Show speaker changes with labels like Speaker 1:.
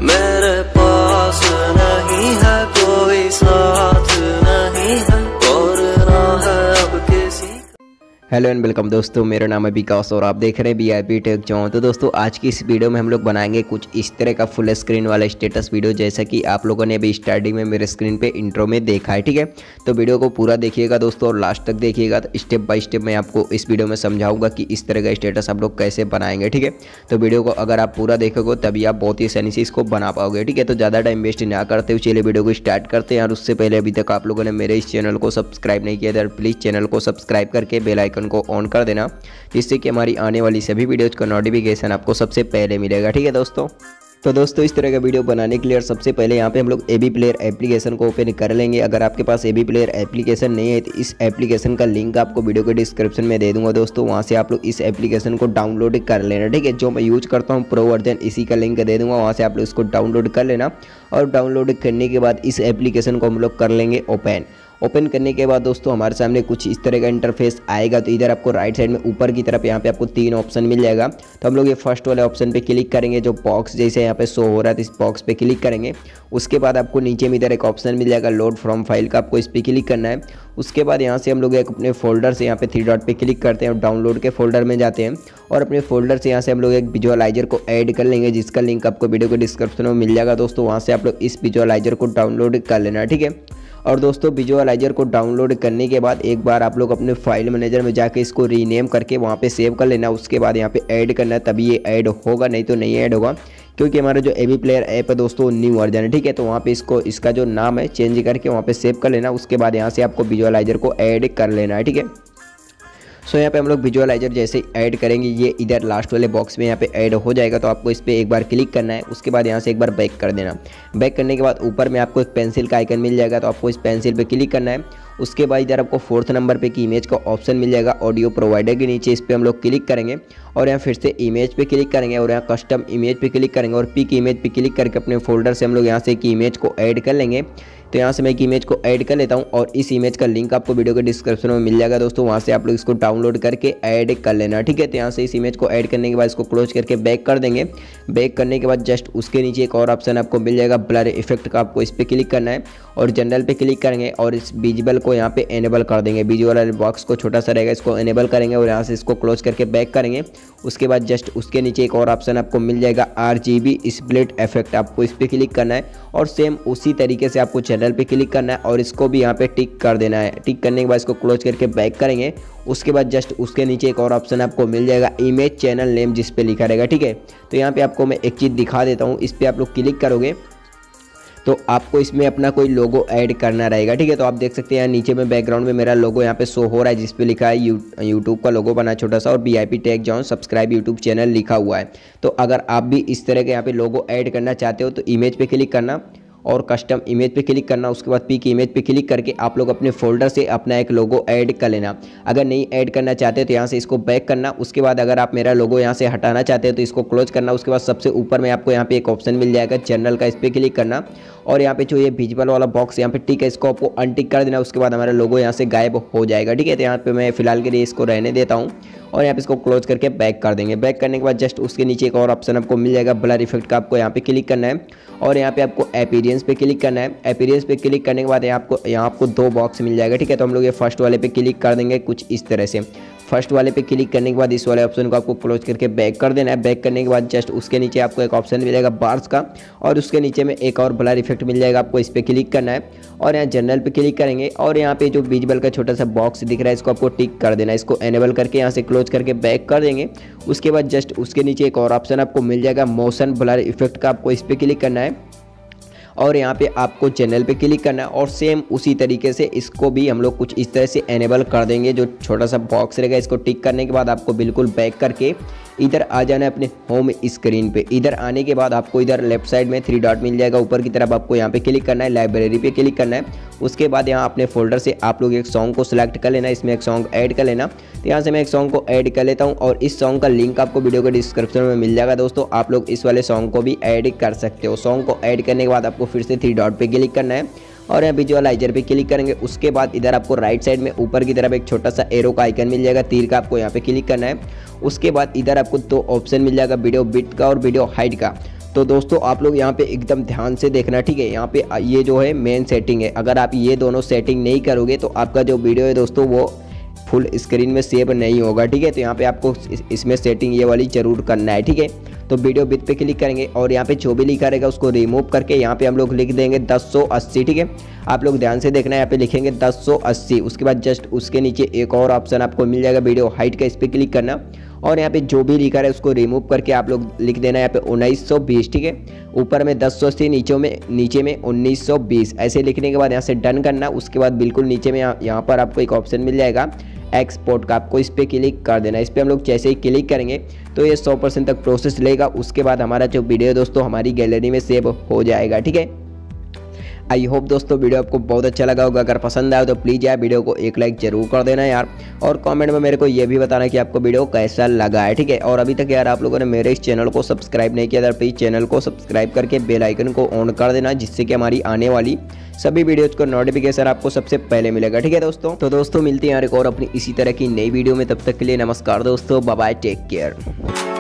Speaker 1: मेरे पास नहीं है कोई साथ नहीं है और ना है अब किसी।
Speaker 2: हेलो एंड वेलकम दोस्तों, मेरा नाम है विकास और आप देख रहे हैं वीआईपी टेक जोन। तो दोस्तों आज की इस वीडियो में हम लोग बनाएंगे कुछ इस तरह का फुल स्क्रीन वाला स्टेटस वीडियो, जैसा कि आप लोगों ने अभी स्टार्टिंग में मेरे स्क्रीन पे इंट्रो में देखा है। ठीक है, तो वीडियो को पूरा देखिएगा दोस्तों और लास्ट तक देखिएगा। तो स्टेप बाय स्टेप मैं आपको इस वीडियो में समझाऊंगा कि इस तरह का स्टेटस आप लोग कैसे बनाएंगे। ठीक है, तो वीडियो को अगर आप पूरा देखोगे तभी आप बहुत ही आसानी से इसको बना पाओगे। ठीक है, तो ज़्यादा टाइम वेस्ट ना करते हुए चलिए वीडियो को स्टार्ट करते हैं। और उससे पहले अभी तक आप लोगों ने मेरे इस चैनल को सब्सक्राइब नहीं किया तो प्लीज़ चैनल को सब्सक्राइब करके बेल आइकन को ऑन कर देना, जिससे कि हमारी आने वाली सभी वीडियोज़ का नोटिफिकेशन आपको सबसे पहले मिलेगा। ठीक है दोस्तों, तो दोस्तों इस तरह का वीडियो बनाने के लिए सबसे पहले यहाँ पे हम लोग एवी प्लेयर एप्लीकेशन को ओपन कर लेंगे। अगर आपके पास एवी प्लेयर एप्लीकेशन नहीं है तो इस एप्लीकेशन का लिंक आपको वीडियो के डिस्क्रिप्शन में दे दूंगा दोस्तों, वहाँ से आप लोग इस एप्लीकेशन को डाउनलोड कर लेना। ठीक है, जो मैं यूज करता हूँ प्रो वर्जन, इसी का लिंक दे दूंगा, वहाँ से आप लोग इसको डाउनलोड कर लेना। और डाउनलोड करने के बाद इस एप्लीकेशन को हम लोग कर लेंगे ओपन करने के बाद दोस्तों हमारे सामने कुछ इस तरह का इंटरफेस आएगा। तो इधर आपको राइट साइड में ऊपर की तरफ यहाँ पे आपको 3 ऑप्शन मिल जाएगा। तो हम लोग ये फर्स्ट वाले ऑप्शन पे क्लिक करेंगे, जो बॉक्स जैसे यहाँ पे शो हो रहा है, तो इस बॉक्स पे क्लिक करेंगे। उसके बाद आपको नीचे में इधर एक ऑप्शन मिल जाएगा लोड फ्रॉम फाइल का, आपको इस पर क्लिक करना है। उसके बाद यहाँ से हम लोग एक अपने फोल्डर से यहाँ पे 3 डॉट पे क्लिक करते हैं और डाउनलोड के फोल्डर में जाते हैं। और अपने फोल्डर से यहाँ से हम लोग एक विजुअलाइजर को ऐड कर लेंगे, जिसका लिंक आपको वीडियो के डिस्क्रिप्शन में मिल जाएगा दोस्तों, वहाँ से आप लोग इस विजुअलाइजर को डाउनलोड कर लेना। ठीक है, और दोस्तों विजुअलाइजर को डाउनलोड करने के बाद एक बार आप लोग अपने फाइल मैनेजर में जाके इसको रीनेम करके वहाँ पे सेव कर लेना। उसके बाद यहाँ पे ऐड करना है, तभी ये ऐड होगा, नहीं तो नहीं ऐड होगा, क्योंकि हमारा जो एवी प्लेयर ऐप है दोस्तों न्यू वर्जन है। ठीक है, तो वहाँ पे इसका जो नाम है चेंज करके वहाँ पे सेव कर लेना। उसके बाद यहाँ से आपको विजुअलाइजर को ऐड कर लेना है। ठीक है, सो यहाँ पे हम लोग विजुअलाइजर जैसे ऐड करेंगे, ये इधर लास्ट वाले बॉक्स में यहाँ पे ऐड हो जाएगा। तो आपको इस पर एक बार क्लिक करना है। उसके बाद यहाँ से एक बार बैक कर देना। बैक करने के बाद ऊपर में आपको एक पेंसिल का आइकन मिल जाएगा, तो आपको इस पेंसिल पे क्लिक करना है। उसके बाद इधर आपको 4th नंबर पे की इमेज का ऑप्शन मिल जाएगा ऑडियो प्रोवाइडर के नीचे, इस पर हम लोग क्लिक करेंगे और यहाँ फिर से इमेज पे क्लिक करेंगे और यहाँ कस्टम इमेज पे क्लिक करेंगे और पिक इमेज पे क्लिक करके अपने फोल्डर से हम लोग यहाँ से की इमेज को ऐड कर लेंगे। तो यहाँ से मैं एक इमेज को ऐड कर लेता हूँ और इस इमेज का लिंक आपको वीडियो के डिस्क्रिप्शन में मिल जाएगा दोस्तों, वहाँ से आप लोग इसको डाउनलोड करके ऐड कर लेना। ठीक है, तो यहाँ से इस इमेज को ऐड करने के बाद इसको क्लोज करके बैक कर देंगे। बैक करने के बाद जस्ट उसके नीचे एक और ऑप्शन आपको मिल जाएगा ब्लर इफेक्ट का, आपको इस पर क्लिक करना है और जनरल पे क्लिक करेंगे और इस विजिबल को यहाँ पे एनेबल कर देंगे। विजुअल वाले बॉक्स को छोटा सा रहेगा, इसको एनेबल करेंगे और यहाँ से इसको क्लोज करके बैक करेंगे। उसके बाद जस्ट उसके नीचे एक और ऑप्शन आपको मिल जाएगा RGB स्प्लिट इफेक्ट, आपको इस पर क्लिक करना है और सेम उसी तरीके से आपको चैनल पे क्लिक करना है और इसको भी यहाँ पे टिक कर देना है। टिक करने के बाद इसको क्लोज करके बैक करेंगे। उसके बाद जस्ट उसके नीचे एक और ऑप्शन आपको मिल जाएगा इमेज चैनल नेम, जिस पे लिखा रहेगा। ठीक है, तो यहाँ पे आपको मैं एक चीज़ दिखा देता हूँ, इस पर आप लोग क्लिक करोगे तो आपको इसमें अपना कोई लोगो ऐड करना रहेगा। ठीक है, तो आप देख सकते हैं यहाँ नीचे में बैकग्राउंड में मेरा लोगो यहाँ पे शो हो रहा है, जिस पे लिखा है यूट्यूब का लोगो बना छोटा सा और VIP tech zone subscribe YouTube channel लिखा हुआ है। तो अगर आप भी इस तरह के यहाँ पे लोगो ऐड करना चाहते हो तो इमेज पे क्लिक करना और कस्टम इमेज पे क्लिक करना। उसके बाद पिक इमेज पे क्लिक करके आप लोग अपने फोल्डर से अपना एक लोगो ऐड कर लेना। अगर नहीं ऐड करना चाहते तो यहाँ से इसको बैक करना। उसके बाद अगर आप मेरा लोगो यहाँ से हटाना चाहते हो तो इसको क्लोज करना। उसके बाद सबसे ऊपर में आपको यहाँ पे एक ऑप्शन मिल जाएगा जनरल का, इस पर क्लिक करना और यहाँ पे जो ये विजिबल वाला बॉक्स यहाँ पे टिक है, इसको आपको अनटिक कर देना। उसके बाद हमारा लोगो यहाँ से गायब हो जाएगा। ठीक है, तो यहाँ पे मैं फिलहाल के लिए इसको रहने देता हूँ और यहाँ पे इसको क्लोज करके बैक कर देंगे। बैक करने के बाद जस्ट उसके नीचे एक और ऑप्शन आपको मिल जाएगा ब्लर इफेक्ट का, आपको यहाँ पे क्लिक करना है और यहाँ पे आपको अपीयरेंस पे क्लिक करना है। अपीयरेंस पे क्लिक करने के बाद यहाँ आपको 2 बॉक्स मिल जाएगा। ठीक है, तो हम लोग ये फर्स्ट वाले पे क्लिक कर देंगे कुछ इस तरह से। फर्स्ट वाले पे क्लिक करने के बाद इस वाले ऑप्शन को आपको क्लोज करके बैक कर देना है। बैक करने के बाद जस्ट उसके नीचे आपको एक ऑप्शन मिलेगा बार्स का और उसके नीचे में एक और ब्लर इफेक्ट मिल जाएगा, आपको इस पर क्लिक करना है और यहाँ जनरल पे क्लिक करेंगे और यहाँ पे जो विजिबल का छोटा सा बॉक्स दिख रहा है इसको आपको टिक कर देना है। इसको एनेबल करके यहाँ से क्लोज करके बैक कर देंगे। उसके बाद जस्ट उसके नीचे एक और ऑप्शन आपको मिल जाएगा मोशन ब्लर इफेक्ट का, आपको इस पर क्लिक करना है और यहाँ पे आपको चैनल पे क्लिक करना है और सेम उसी तरीके से इसको भी हम लोग कुछ इस तरह से एनेबल कर देंगे। जो छोटा सा बॉक्स रहेगा इसको टिक करने के बाद आपको बिल्कुल बैक करके इधर आ जाना है अपने होम स्क्रीन पे। इधर आने के बाद आपको इधर लेफ्ट साइड में 3 डॉट मिल जाएगा ऊपर की तरफ, आपको यहाँ पे क्लिक करना है, लाइब्रेरी पे क्लिक करना है। उसके बाद यहाँ अपने फोल्डर से आप लोग एक सॉन्ग को सिलेक्ट कर लेना, इसमें एक सॉन्ग ऐड कर लेना। तो यहाँ से मैं एक सॉन्ग को ऐड कर लेता हूँ और इस सॉन्ग का लिंक आपको वीडियो के डिस्क्रिप्शन में मिल जाएगा दोस्तों, आप लोग इस वाले सॉन्ग को भी ऐड कर सकते हो। सॉन्ग को ऐड करने के बाद आपको फिर से 3 डॉट पे क्लिक करना है और यहाँ विजुअलाइजर पे क्लिक करेंगे। उसके बाद इधर आपको राइट साइड में ऊपर की तरफ एक छोटा सा एरो का आइकन मिल जाएगा, तीर का, आपको यहाँ पे क्लिक करना है। उसके बाद इधर आपको 2 ऑप्शन मिल जाएगा, वीडियो बिट का और वीडियो हाइट का। तो दोस्तों आप लोग यहाँ पे एकदम ध्यान से देखना, ठीक है। यहाँ पे ये जो है मेन सेटिंग है, अगर आप ये दोनों सेटिंग नहीं करोगे तो आपका जो वीडियो है दोस्तों वो फुल स्क्रीन में सेव नहीं होगा, ठीक है। तो यहाँ पे आपको इसमें सेटिंग ये वाली जरूर करना है, ठीक है। तो वीडियो विथ पे क्लिक करेंगे और यहाँ पे जो भी लिखा रहेगा उसको रिमूव करके यहाँ पे हम लोग लिख देंगे 1080, ठीक है। आप लोग ध्यान से देखना है, यहाँ पे लिखेंगे 1080। उसके बाद जस्ट उसके नीचे एक और ऑप्शन आपको मिल जाएगा वीडियो हाइट का, इस पर क्लिक करना और यहाँ पे जो भी लिखा है उसको रिमूव करके आप लोग लिख देना यहाँ पे 1920, ठीक है। ऊपर में 1080, नीचे में 1920 ऐसे लिखने के बाद यहाँ से डन करना। उसके बाद बिल्कुल नीचे में यहाँ पर आपको एक ऑप्शन मिल जाएगा एक्सपोर्ट का, आपको इस पर क्लिक कर देना। इस पर हम लोग जैसे ही क्लिक करेंगे तो ये 100% तक प्रोसेस लेगा। उसके बाद हमारा जो वीडियो है दोस्तों हमारी गैलरी में सेव हो जाएगा, ठीक है। आई होप दोस्तों वीडियो आपको बहुत अच्छा लगा होगा। अगर पसंद आया तो प्लीज़ यार वीडियो को एक लाइक जरूर कर देना यार, और कमेंट में मेरे को ये भी बताना कि आपको वीडियो कैसा लगा है, ठीक है। और अभी तक यार आप लोगों ने मेरे इस चैनल को सब्सक्राइब नहीं किया तो प्लीज़ चैनल को सब्सक्राइब करके बेल आइकन को ऑन कर देना, जिससे कि हमारी आने वाली सभी वीडियोज़ को नोटिफिकेशन आपको सबसे पहले मिलेगा, ठीक है दोस्तों। तो दोस्तों मिलते हैं यार एक और अपनी इसी तरह की नई वीडियो में, तब तक के लिए नमस्कार दोस्तों, बाय बाय, टेक केयर।